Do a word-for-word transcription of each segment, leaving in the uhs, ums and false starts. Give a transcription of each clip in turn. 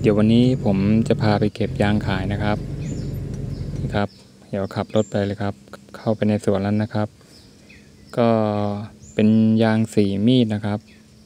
ดี๋ยววันนี้ผมจะพาไปเก็บยางขายนะครับนะครับเดี๋ยวขับรถไปเลยครับเข้าไปในสวนแล้วนะครับก็เป็นยางสีมีดนะครับ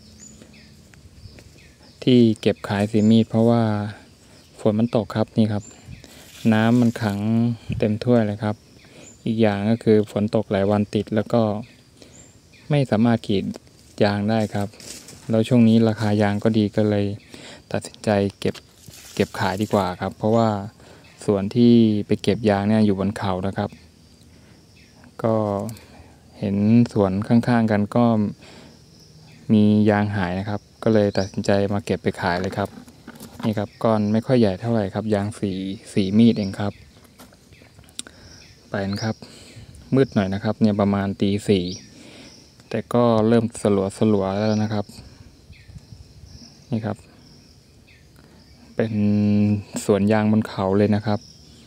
ที่เก็บขายสีมีดเพราะว่าฝนมันตกครับนี่ครับน้ำมันขังเต็มถ้วยเลยครับอีกอย่างก็คือฝนตกหลายวันติดแล้วก็ไม่สามารถกรีดยางได้ครับแล้วช่วงนี้ราคายางก็ดีก็เลยตัดสินใจเก็บเก็บขายดีกว่าครับเพราะว่าส่วนที่ไปเก็บยางเนี่ยอยู่บนเขานะครับก็เห็นสวนข้างๆกันก็มียางหายนะครับก็เลยตัดสินใจมาเก็บไปขายเลยครับนี่ครับก้อนไม่ค่อยใหญ่เท่าไหร่ครับยางสีสีมีดเองครับไปนะครับมืดหน่อยนะครับเนี่ยประมาณตีสี่แต่ก็เริ่มสลัวสลัวแล้วนะครับนี่ครับเป็นสวนยางบนเขาเลยนะครับ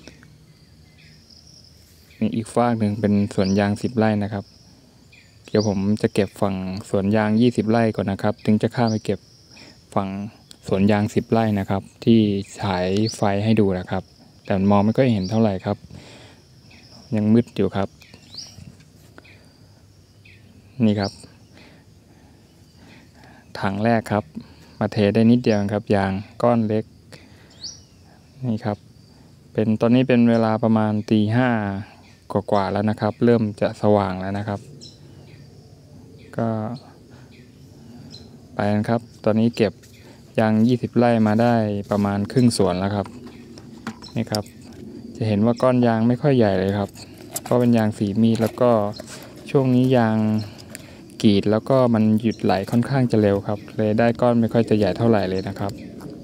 มีอีกฝากหนึ่งเป็นสวนยางสิบไร่นะครับเดี๋ยวผมจะเก็บฝั่งสวนยางยี่สิบไร่ก่อนนะครับถึงจะข้ามไปเก็บฝั่งสวนยางสิบไร่นะครับที่ฉายไฟให้ดูนะครับแต่มองไม่ค่อยเห็นเท่าไหร่ครับยังมืดอยู่ครับนี่ครับถังแรกครับมาเทได้นิดเดียวครับยางก้อนเล็กนี่ครับเป็นตอนนี้เป็นเวลาประมาณตีห้ากว่าๆแล้วนะครับเริ่มจะสว่างแล้วนะครับก็ไปนะครับตอนนี้เก็บยางยี่สิบไร่มาได้ประมาณครึ่งสวนแล้วครับนี่ครับจะเห็นว่าก้อนยางไม่ค่อยใหญ่เลยครับเพราะเป็นยางสีมีดแล้วก็ช่วงนี้ยางกรีดแล้วก็มันหยุดไหลค่อนข้างจะเร็วครับเลยได้ก้อนไม่ค่อยจะใหญ่เท่าไหร่เลยนะครับ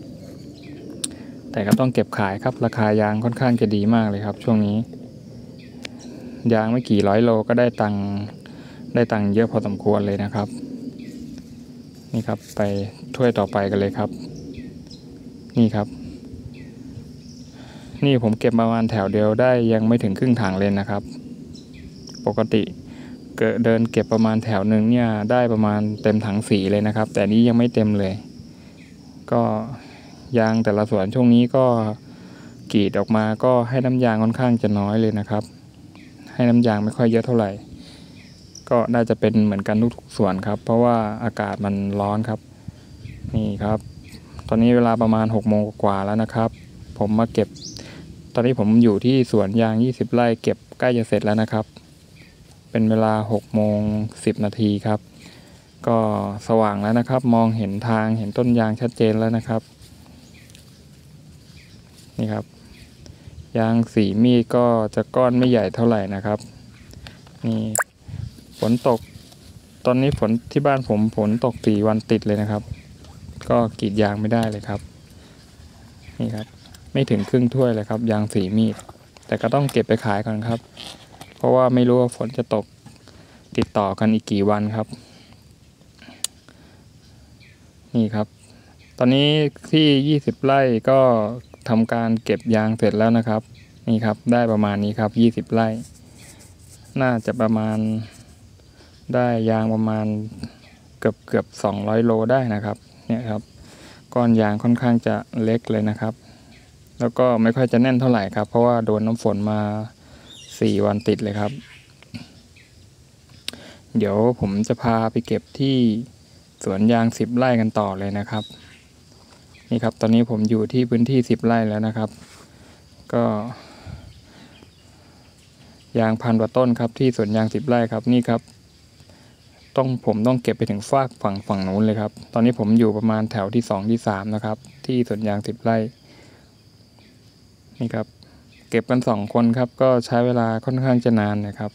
แต่ก็ต้องเก็บขายครับราคายางค่อนข้างจะดีมากเลยครับช่วงนี้ยางไม่กี่ร้อยโลก็ได้ตังค์ได้ตังค์เยอะพอสมควรเลยนะครับนี่ครับไปถ้วยต่อไปกันเลยครับนี่ครับนี่ผมเก็บประมาณแถวเดียวได้ยังไม่ถึงครึ่งถังเลยนะครับปกติเดินเก็บประมาณแถวหนึ่งเนี่ยได้ประมาณเต็มถังสีเลยนะครับแต่นี้ยังไม่เต็มเลยก็ยางแต่ละส่วนช่วงนี้ก็กรีดออกมาก็ให้น้ำยางค่อนข้างจะน้อยเลยนะครับให้น้ำยางไม่ค่อยเยอะเท่าไหร่ก็น่าจะเป็นเหมือนกันทุกส่วนครับเพราะว่าอากาศมันร้อนครับนี่ครับตอนนี้เวลาประมาณหกโมงกว่าแล้วนะครับผมมาเก็บตอนนี้ผมอยู่ที่สวนยางยี่สิบไร่เก็บใกล้จะเสร็จแล้วนะครับเป็นเวลาหกโมงสิบนาทีครับก็สว่างแล้วนะครับมองเห็นทางเห็นต้นยางชัดเจนแล้วนะครับนี่ครับยางสีมีดก็จะก้อนไม่ใหญ่เท่าไหร่นะครับนี่ฝนตกตอนนี้ฝนที่บ้านผมฝนตกสี่วันติดเลยนะครับก็กรีดยางไม่ได้เลยครับนี่ครับไม่ถึงครึ่งถ้วยเลยครับยางสีมีดแต่ก็ต้องเก็บไปขายก่อนครับเพราะว่าไม่รู้ว่าฝนจะตกติดต่อกันอีกกี่วันครับนี่ครับตอนนี้ที่ยี่สิบไร่ก็ทำการเก็บยางเสร็จแล้วนะครับนี่ครับได้ประมาณนี้ครับยี่สิบไร่น่าจะประมาณได้ยางประมาณเกือบเกือบสองร้อยโลได้นะครับเนี่ยครับก้อนยางค่อนข้างจะเล็กเลยนะครับแล้วก็ไม่ค่อยจะแน่นเท่าไหร่ครับเพราะว่าโดนน้ำฝนมาสี่วันติดเลยครับเดี๋ยวผมจะพาไปเก็บที่สวนยางสิบไร่กันต่อเลยนะครับนี่ครับตอนนี้ผมอยู่ที่พื้นที่สิบไร่แล้วนะครับก็ยางพันกว่าต้นครับที่สวนยางสิบไร่ครับนี่ครับต้องผมต้องเก็บไปถึงฟากฝั่งฝั่งนู้นเลยครับตอนนี้ผมอยู่ประมาณแถวที่สองที่สามนะครับที่สวนยางสิบไร่นี่ครับเก็บกันสองคนครับก็ใช้เวลาค่อนข้างจะนานนะครับ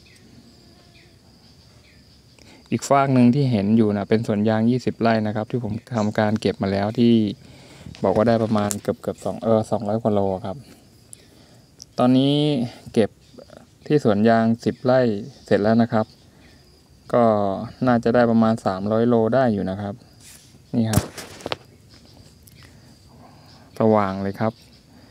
อีกฟากหนึ่งที่เห็นอยู่นะเป็นสวนยางยี่สิบไร่นะครับที่ผมทำการเก็บมาแล้วที่บอกว่าได้ประมาณเกือบเกือบสองเออสองร้อยกว่าโลครับตอนนี้เก็บที่สวนยางสิบไร่เสร็จแล้วนะครับก็น่าจะได้ประมาณสามร้อยโลได้อยู่นะครับนี่ครับสว่างเลยครับ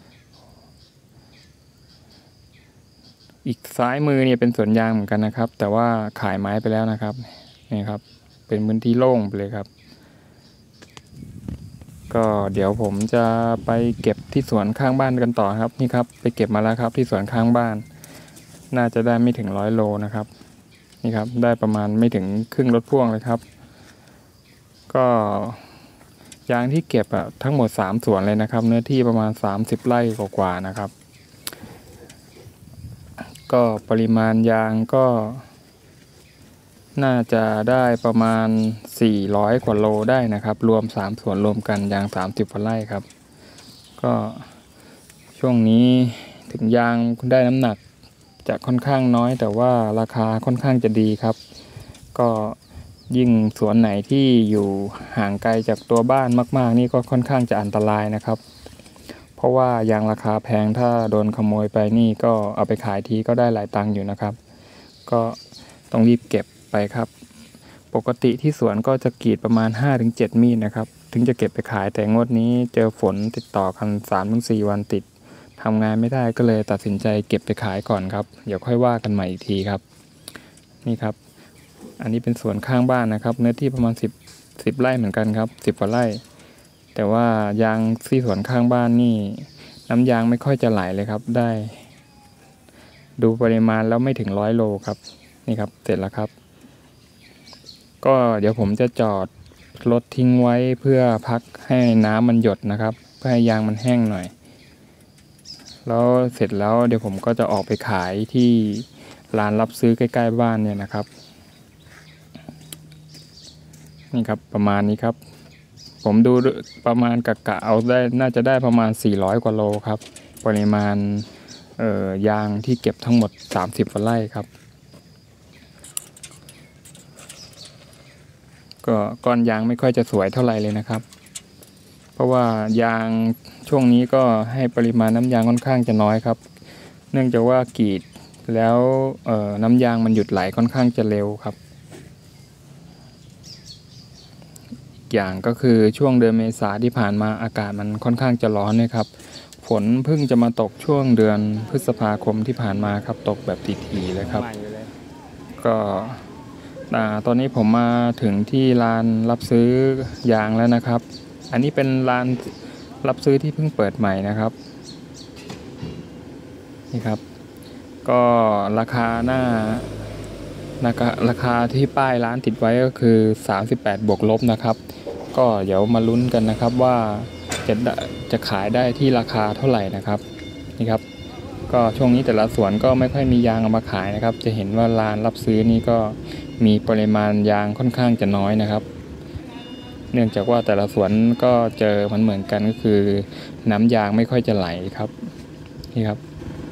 อีกซ้ายมือเนี่ยเป็นสวนยางเหมือนกันนะครับแต่ว่าขายไม้ไปแล้วนะครับนี่ครับเป็นพื้นที่โล่งไปเลยครับก็เดี๋ยวผมจะไปเก็บที่สวนข้างบ้านกันต่อครับนี่ครับไปเก็บมาแล้วครับที่สวนข้างบ้านน่าจะได้ไม่ถึงร้อยโลนะครับนี่ครับได้ประมาณไม่ถึงครึ่งรถพ่วงเลยครับก็ยางที่เก็บอะทั้งหมดสามสวนเลยนะครับเนื้อที่ประมาณสามสิบไร่กว่าๆนะครับก็ปริมาณยางก็น่าจะได้ประมาณสี่ร้อยกว่าโลได้นะครับรวมสามสวนรวมกันยางสามสิบกว่าไร่ครับก็ช่วงนี้ถึงยางได้น้ำหนักจะค่อนข้างน้อยแต่ว่าราคาค่อนข้างจะดีครับก็ยิ่งสวนไหนที่อยู่ห่างไกลจากตัวบ้านมากๆนี่ก็ค่อนข้างจะอันตรายนะครับเพราะว่ายางราคาแพงถ้าโดนขโมยไปนี่ก็เอาไปขายทีก็ได้หลายตังค์อยู่นะครับก็ต้องรีบเก็บไปครับปกติที่สวนก็จะกรีดประมาณ ห้าถึงเจ็ด มีดนะครับถึงจะเก็บไปขายแต่งวดนี้เจอฝนติดต่อกัน สามถึงสี่ วันติดทำงานไม่ได้ก็เลยตัดสินใจเก็บไปขายก่อนครับเดี๋ยวค่อยว่ากันใหม่อีกทีครับนี่ครับอันนี้เป็นสวนข้างบ้านนะครับเนื้อที่ประมาณสิบ สิบไร่เหมือนกันครับสิบกว่าไร่แต่ว่ายางที่สวนข้างบ้านนี่น้ำยางไม่ค่อยจะไหลเลยครับได้ดูปริมาณแล้วไม่ถึงร้อยโลครับนี่ครับเสร็จแล้วครับก็เดี๋ยวผมจะจอดรถทิ้งไว้เพื่อพักให้น้ำมันหยดนะครับเพื่อให้ยางมันแห้งหน่อยแล้วเสร็จแล้วเดี๋ยวผมก็จะออกไปขายที่ร้านรับซื้อใกล้ๆบ้านเนี่ยนะครับนี่ครับประมาณนี้ครับผมดูประมาณกะกะเอาได้น่าจะได้ประมาณสี่ร้อยกว่าโลครับปริมาณเอ่อยางที่เก็บทั้งหมดสามสิบกว่าไร่ครับก็ก้อนยางไม่ค่อยจะสวยเท่าไหร่เลยนะครับเพราะว่ายางช่วงนี้ก็ให้ปริมาณน้ำยางค่อนข้างจะน้อยครับเนื่องจากว่ากรีดแล้วเอ่อน้ำยางมันหยุดไหลค่อนข้างจะเร็วครับอย่างก็คือช่วงเดือนเมษาที่ผ่านมาอากาศมันค่อนข้างจะร้อนนะครับฝนเพิ่งจะมาตกช่วงเดือนพฤษภาคมที่ผ่านมาครับตกแบบถี่ๆเลยครับก็ตอนนี้ผมมาถึงที่ร้านรับซื้อยางแล้วนะครับอันนี้เป็นร้านรับซื้อที่เพิ่งเปิดใหม่นะครับนี่ครับก็ราคาหน้าราคาที่ป้ายร้านติดไว้ก็คือสามสิบแปดบวกลบนะครับก็เดี๋ยวมาลุ้นกันนะครับว่าจะจะขายได้ที่ราคาเท่าไหร่นะครับนี่ครับก็ช่วงนี้แต่ละสวนก็ไม่ค่อยมียางเอามาขายนะครับจะเห็นว่าร้านรับซื้อนี่ก็มีปริมาณยางค่อนข้างจะน้อยนะครับเนื่องจากว่าแต่ละสวนก็เจอมันเหมือนกันก็คือน้ำยางไม่ค่อยจะไหลครับนี่ครับ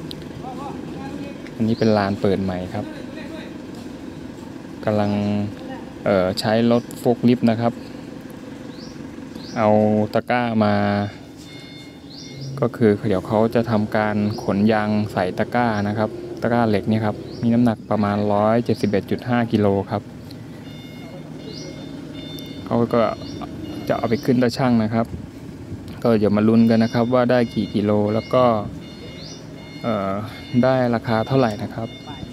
อันนี้เป็นลานเปิดใหม่ครับกำลังเอ่อใช้รถโฟล์คลิฟต์นะครับเอาตะกร้ามาก็คือเดี๋ยวเขาจะทำการขนยางใส่ตะกร้านะครับตะกร้าเหล็กนี่ครับมีน้ำหนักประมาณ หนึ่งร้อยเจ็ดสิบเอ็ดจุดห้า กิโลครับเขาก็จะเอาไปขึ้นตะชั่งนะครับก็เดี๋ยวมาลุ้นกันนะครับว่าได้กี่กิโลแล้วก็เอ่อได้ราคาเท่าไหร่นะครับ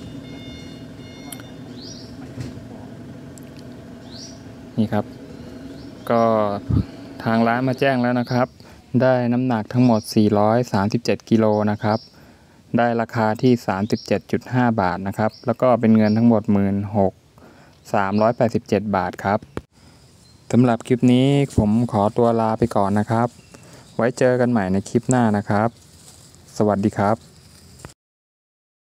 นี่ครับก็ทางร้านมาแจ้งแล้วนะครับได้น้ำหนักทั้งหมดสี่ร้อยสามสิบเจ็ดกิโลนะครับได้ราคาที่ สามสิบเจ็ดจุดห้า บาทนะครับแล้วก็เป็นเงินทั้งหมด หนึ่งหมื่นหกพันสามร้อยแปดสิบเจ็ด บาทครับสำหรับคลิปนี้ผมขอตัวลาไปก่อนนะครับไว้เจอกันใหม่ในคลิปหน้านะครับสวัสดีครับ